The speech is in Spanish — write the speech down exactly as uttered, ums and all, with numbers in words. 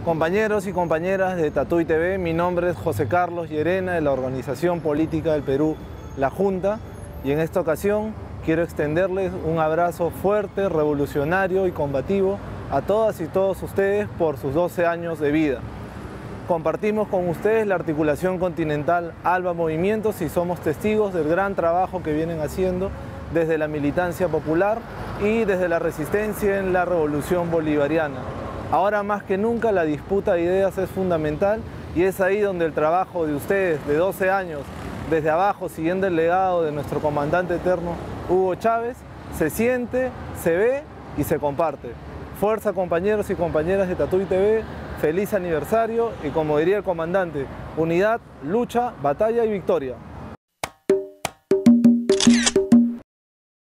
Compañeros y compañeras de Tatuí T V, mi nombre es José Carlos Llerena, de la Organización Política del Perú, La Junta, y en esta ocasión quiero extenderles un abrazo fuerte, revolucionario y combativo a todas y todos ustedes por sus doce años de vida. Compartimos con ustedes la articulación continental ALBA Movimientos y somos testigos del gran trabajo que vienen haciendo desde la militancia popular y desde la resistencia en la revolución bolivariana. Ahora más que nunca la disputa de ideas es fundamental y es ahí donde el trabajo de ustedes de doce años, desde abajo, siguiendo el legado de nuestro comandante eterno Hugo Chávez, se siente, se ve y se comparte. Fuerza, compañeros y compañeras de Tatuí T V, feliz aniversario y, como diría el comandante, unidad, lucha, batalla y victoria.